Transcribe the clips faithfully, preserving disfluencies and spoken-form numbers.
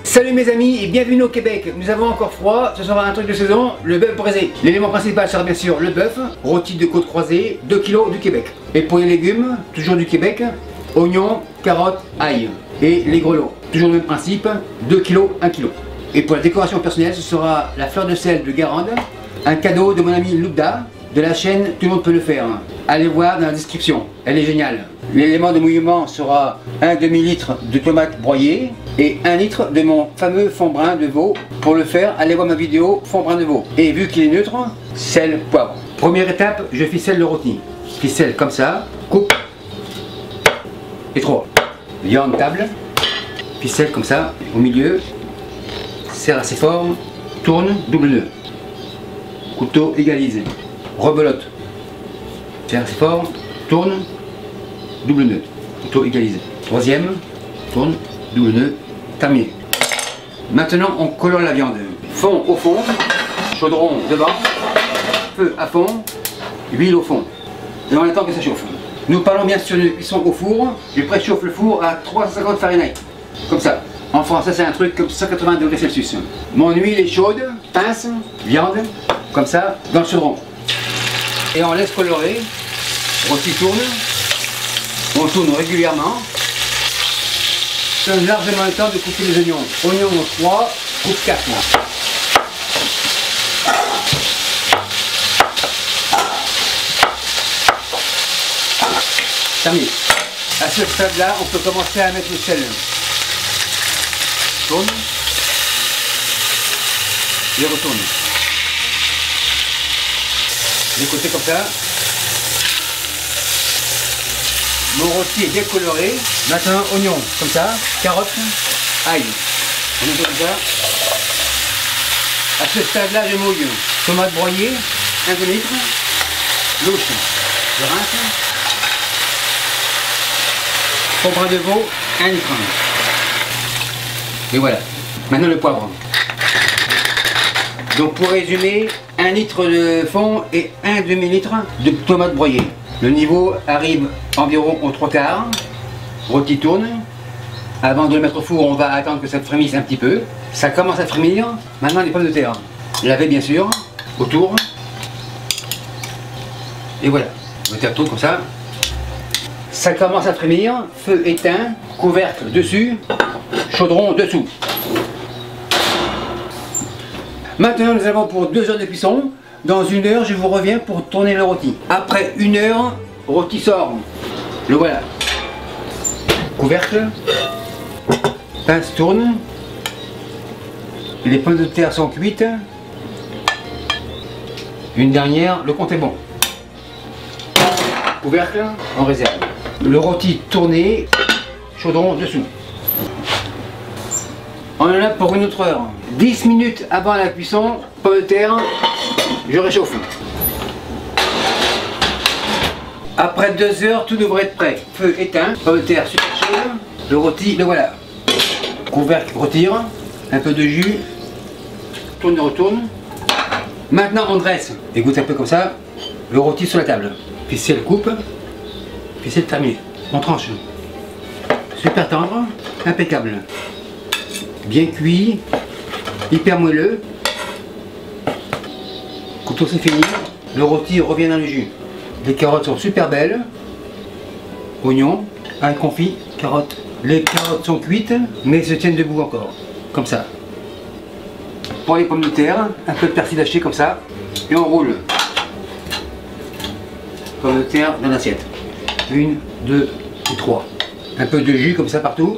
Salut mes amis et bienvenue au Québec. Nous avons encore froid, ce sera un truc de saison, le bœuf braisé. L'élément principal sera bien sûr le bœuf, rôti de côte croisée, deux kilos du Québec. Et pour les légumes, toujours du Québec, oignons, carottes, ail. Et les grelots, toujours le même principe, deux kilos, un kilo. Et pour la décoration personnelle, ce sera la fleur de sel de Guérande, un cadeau de mon ami Loubda, de la chaîne Tout le monde peut le faire. Allez voir dans la description, elle est géniale. L'élément de mouillement sera un demi-litre de tomates broyées et un litre de mon fameux fond brun de veau. Pour le faire, allez voir ma vidéo fond brun de veau. Et vu qu'il est neutre, sel, poivre. Première étape, je ficelle le rôti. Ficelle comme ça, coupe et trois. Viande table, ficelle comme ça, au milieu, serre assez fort, tourne, double nœud. Couteau égalise, rebelote, serre assez fort, tourne, double nœud, couteau égalisé. Troisième, tourne, double nœud, terminé. Maintenant on colore la viande. Fond au fond, chaudron devant, feu à fond, huile au fond. Et on attend que ça chauffe. Nous parlons bien sûr de cuisson au four. Je préchauffe le four à trois cent cinquante Fahrenheit. Comme ça. En France, ça c'est un truc comme cent quatre-vingts degrés Celsius. Mon huile est chaude, pince, viande, comme ça, dans le chaudron. Et on laisse colorer. Rôti tourne. On tourne régulièrement. Ça donne largement le temps de couper les oignons. Oignons trois, coupe quatre. Terminé. À ce stade-là, on peut commencer à mettre le sel. Tourne. Et retourne. Les côtés comme ça. Mon rôti est bien coloré. Maintenant, oignon, comme ça, carottes, ail. On met comme ça. À ce stade-là, je mouille. Tomate broyée, un demi-litre. Louche, je rince. Fond brun de veau, un litre. Et voilà. Maintenant le poivre. Donc pour résumer, un litre de fond et un demi-litre de tomates broyées. Le niveau arrive environ aux trois quarts. Rôti tourne. Avant de le mettre au four, on va attendre que ça frémisse un petit peu. Ça commence à frémir. Maintenant les pommes de terre. Laver bien sûr, autour. Et voilà. On va faire tourne comme ça. Ça commence à frémir. Feu éteint. Couvercle dessus. Chaudron dessous. Maintenant nous avons pour deux heures de cuisson. Dans une heure je vous reviens pour tourner le rôti. Après une heure, rôti sort. Le voilà. Couvercle. Pince tourne. Les pommes de terre sont cuites. Une dernière, le compte est bon. Couvercle, en réserve. Le rôti tourné, chaudron dessous. On en a pour une autre heure. dix minutes avant la cuisson, pommes de terre, je réchauffe. Après deux heures, tout devrait être prêt. Feu éteint, pommes de terre super chaude, le rôti, le voilà. Couvercle, retire, un peu de jus, tourne et retourne. Maintenant on dresse, égoutte un peu comme ça, le rôti sur la table. Ficelle coupe, ficelle terminée. On tranche. Super tendre, impeccable. Bien cuit, hyper moelleux. Couteau c'est fini, le rôti revient dans le jus. Les carottes sont super belles. Oignons, un confit, carottes. Les carottes sont cuites, mais se tiennent debout encore, comme ça. Pour les pommes de terre, un peu de persil haché comme ça, et on roule. Pommes de terre dans l'assiette. Une, deux et trois. Un peu de jus comme ça partout.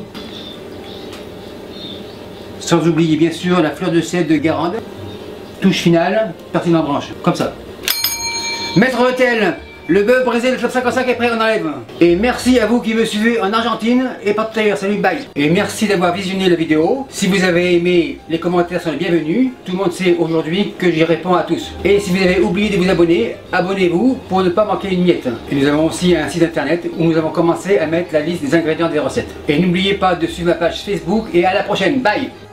Sans oublier bien sûr la fleur de sel de Guérande. Touche finale, persil en branche, comme ça. Maître Hôtel, le bœuf braisé, le club cinquante-cinq est prêt, on enlève. Et merci à vous qui me suivez en Argentine et partout ailleurs, salut, bye. Et merci d'avoir visionné la vidéo. Si vous avez aimé, les commentaires sont les bienvenus. Tout le monde sait aujourd'hui que j'y réponds à tous. Et si vous avez oublié de vous abonner, abonnez-vous pour ne pas manquer une miette. Et nous avons aussi un site internet où nous avons commencé à mettre la liste des ingrédients des recettes. Et n'oubliez pas de suivre ma page Facebook et à la prochaine, bye.